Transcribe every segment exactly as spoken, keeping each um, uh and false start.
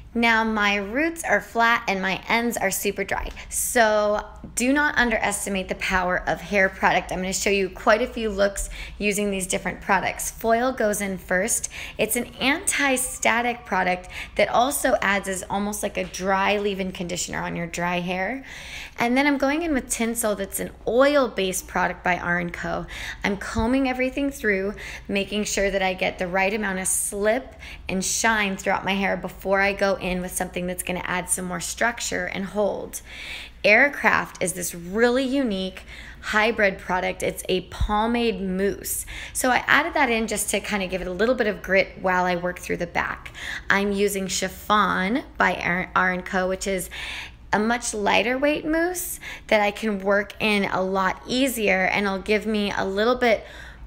Now my roots are flat and my ends are super dry. So do not underestimate the power of hair product. I'm going to show you quite a few looks using these different products. Foil goes in first. It's an anti-static product that also adds as almost like a dry leave-in conditioner on your dry hair. And then I'm going in with Tinsel, that's an oil-based product by RandCo. I'm combing everything through, making sure that I get the right amount of slip and shine throughout my hair before I go in with something that's going to add some more structure and hold. Aircraft is this really unique hybrid product. It's a pomade mousse. So I added that in just to kind of give it a little bit of grit while I work through the back. I'm using Chiffon by RandCo, which is a much lighter weight mousse that I can work in a lot easier, and it'll give me a little bit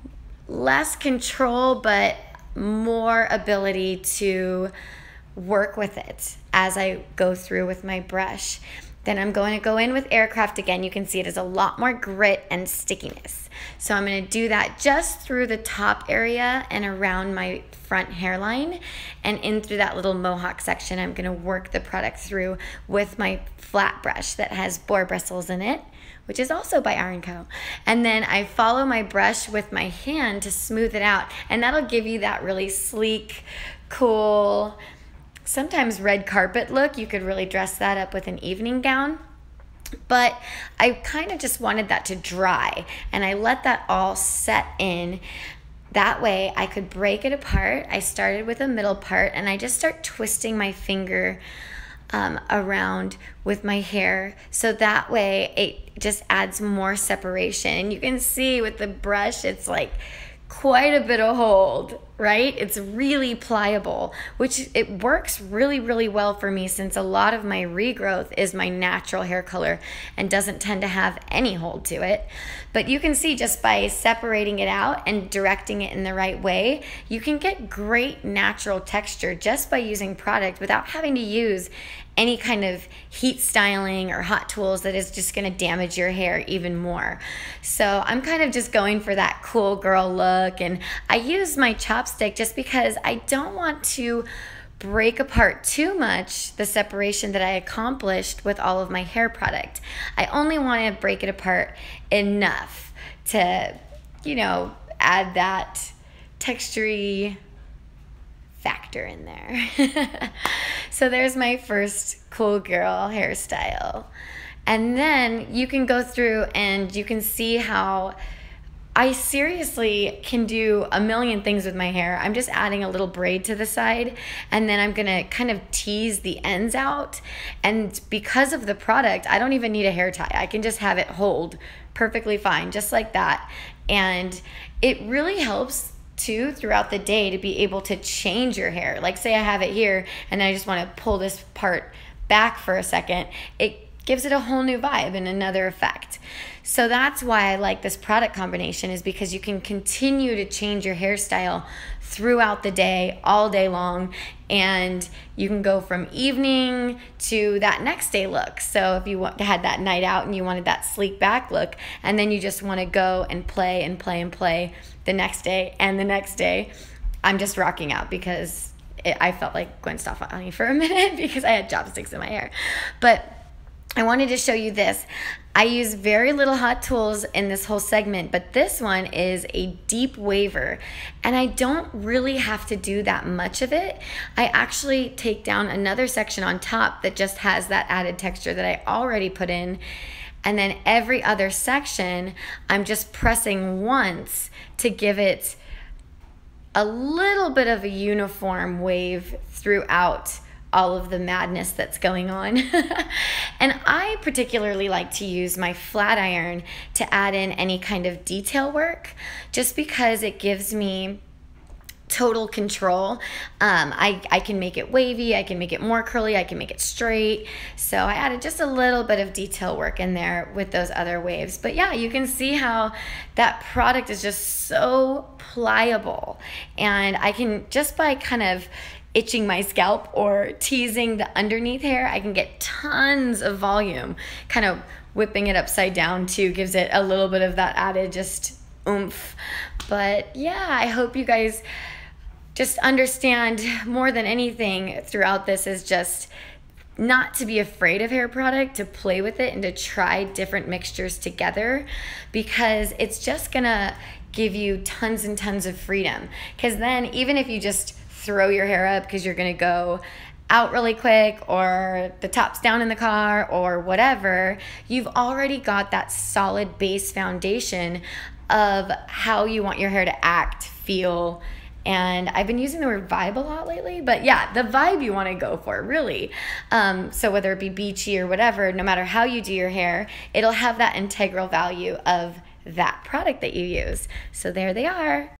less control but more ability to work with it as I go through with my brush. Then I'm going to go in with Aircraft again. You can see it has a lot more grit and stickiness. So I'm going to do that just through the top area and around my front hairline, and in through that little mohawk section. I'm going to work the product through with my flat brush that has boar bristles in it, which is also by RandCo. And then I follow my brush with my hand to smooth it out, and that'll give you that really sleek, cool, sometimes red carpet look. You could really dress that up with an evening gown. But I kind of just wanted that to dry, and I let that all set in. That way I could break it apart. I started with a middle part, and I just start twisting my finger um, around with my hair, so that way it just adds more separation. And you can see with the brush, it's like quite a bit of hold, right? It's really pliable, which it works really, really well for me, since a lot of my regrowth is my natural hair color and doesn't tend to have any hold to it. But you can see just by separating it out and directing it in the right way, you can get great natural texture just by using product without having to use any kind of heat styling or hot tools that is just going to damage your hair even more. So I'm kind of just going for that cool girl look, and I use my chopstick just because I don't want to break apart too much the separation that I accomplished with all of my hair product. I only want to break it apart enough to, you know, add that textury factor in there. So there's my first cool girl hairstyle. And then you can go through and you can see how I seriously can do a million things with my hair. I'm just adding a little braid to the side, and then I'm gonna kind of tease the ends out. And because of the product, I don't even need a hair tie. I can just have it hold perfectly fine, just like that. And it really helps too throughout the day to be able to change your hair. Like say I have it here and I just want to pull this part back for a second. It gives it a whole new vibe and another effect. So that's why I like this product combination, is because you can continue to change your hairstyle throughout the day, all day long, and you can go from evening to that next day look. So if you had that night out and you wanted that sleek back look, and then you just want to go and play and play and play the next day and the next day, I'm just rocking out because it, I felt like Gwen Stefani for a minute because I had chopsticks in my hair. But I wanted to show you this. I use very little hot tools in this whole segment, but this one is a deep waver, and I don't really have to do that much of it. I actually take down another section on top that just has that added texture that I already put in, and then every other section I'm just pressing once to give it a little bit of a uniform wave throughout all of the madness that's going on. And I particularly like to use my flat iron to add in any kind of detail work, just because it gives me total control. Um, I, I can make it wavy, I can make it more curly, I can make it straight. So I added just a little bit of detail work in there with those other waves. But yeah, you can see how that product is just so pliable. And I can, just by kind of itching my scalp or teasing the underneath hair, I can get tons of volume. Kind of whipping it upside down too gives it a little bit of that added just oomph. But yeah, I hope you guys just understand more than anything throughout this is just not to be afraid of hair product, to play with it and to try different mixtures together, because it's just gonna give you tons and tons of freedom. Because then even if you just throw your hair up because you're gonna go out really quick, or the top's down in the car, or whatever, you've already got that solid base foundation of how you want your hair to act, feel. And I've been using the word vibe a lot lately, but yeah, the vibe you want to go for, really. Um, so whether it be beachy or whatever, no matter how you do your hair, it'll have that integral value of that product that you use. So there they are.